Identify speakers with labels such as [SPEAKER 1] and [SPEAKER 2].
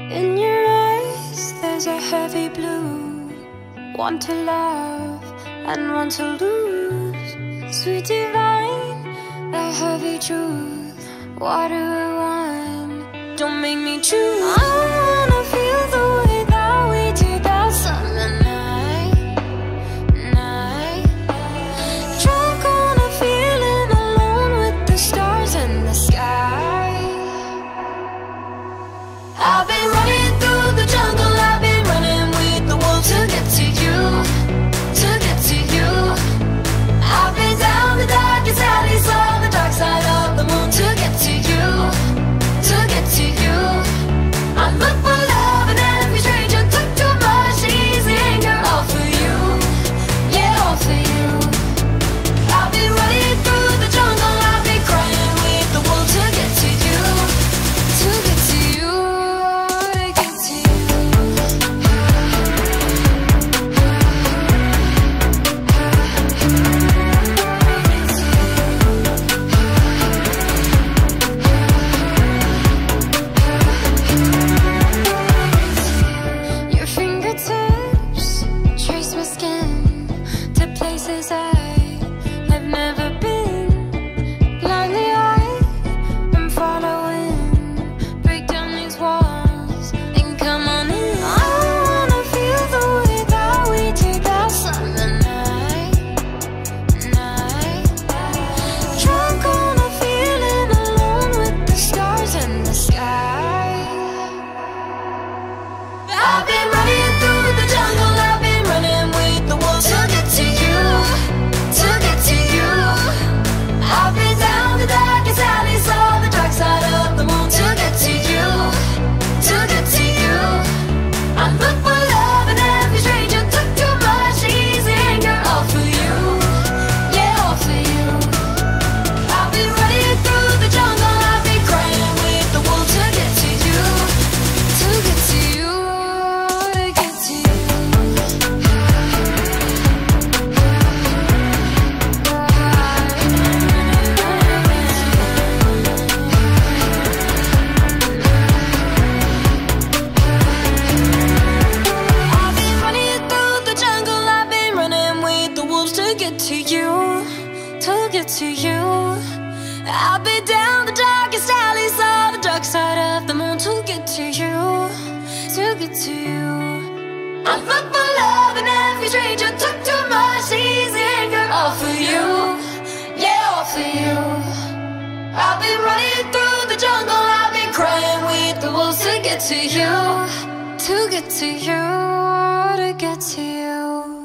[SPEAKER 1] In your eyes there's a heavy blue, one to love and one to lose. Sweet divine, the heavy truth. Water or wine, don't make me choose. I wanna feel the way that we did that summer night. Drunk on a feeling, alone with the stars in the sky. I've been running through the jungle, I've been running with the wolves to get to you, to get to you. I've been down the darkest alley, saw the dark side of the moon to get to you, to get to you. I look for love and every stranger took too much easy anger, all for you, yeah, all for you. I've been running through the jungle, I've been crying with the wolves to get to you, to get to you, to get to you. Your fingertips trace my skin to places I have never been. Blindly I am following, break down these walls and come on in. I wanna feel the way that we did that summer night. Drunk on a feeling, alone with the stars in the sky. I've been running through the jungle, I've been running with the wolves to get to you, to get to you. I've been down the darkest alley, saw the dark side of the moon to get to you, to get to you. I look for love and every stranger took too much easy anger, all for you, yeah, all for you. I've been running through the jungle, I've been crying with the wolves to get to you, to get to you, to get to you. I've been running through the jungle, I've been running with the wolves to get to you, to get to you. I've been down the darkest alleys, saw the dark side of the moon to get to you, to get to you. I look for love and every stranger took too much easy anger, all for you, yeah, all for you. I've been running through the jungle, I've been crying with the wolves to get to you, to get to you, to get to you.